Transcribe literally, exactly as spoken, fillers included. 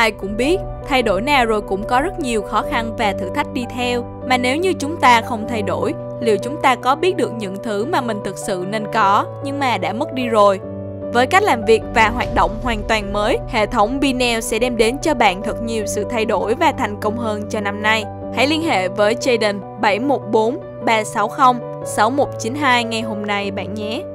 Ai cũng biết, thay đổi nào rồi cũng có rất nhiều khó khăn và thử thách đi theo. Mà nếu như chúng ta không thay đổi, liệu chúng ta có biết được những thứ mà mình thực sự nên có nhưng mà đã mất đi rồi? Với cách làm việc và hoạt động hoàn toàn mới, hệ thống Bineo sẽ đem đến cho bạn thật nhiều sự thay đổi và thành công hơn cho năm nay. Hãy liên hệ với Jaden bảy một bốn ba sáu không sáu một chín hai ngay hôm nay bạn nhé.